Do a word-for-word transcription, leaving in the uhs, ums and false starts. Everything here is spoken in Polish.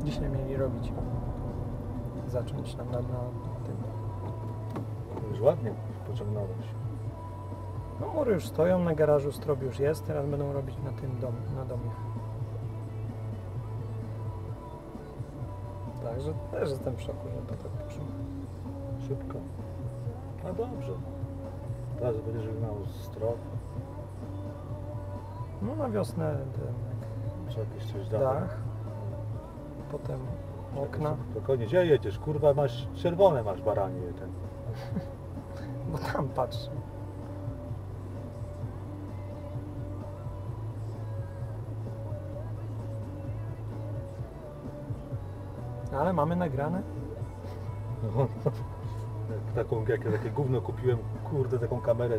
Dzisiaj mieli robić. Zacząć na, na, na tym. Już ładnie pociągnąłeś. No mury już stoją, na garażu strop już jest, teraz będą robić na tym dom, na domie. Także też jestem w szoku, że to tak poszło. Szybko. No dobrze. Teraz będziesz miał strop. No na wiosnę ten Czy jakieś coś dalej. dach, potem okna, Spokojnie, gdzie jedziesz? Kurwa, masz czerwone, masz baranie ten. bo tam patrz. Ale mamy nagrane. No, taką, jak takie gówno kupiłem, kurde, taką kamerę